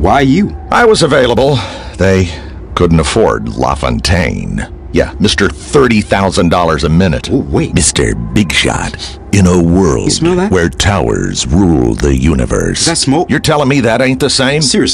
Why you? I was available. They couldn't afford LaFontaine. Yeah, Mr. $30,000 a minute. Oh, wait. Mr. Big Shot, in a world You smell that? where towers rule the universe. Is that smoke? You're telling me that ain't the same? Seriously.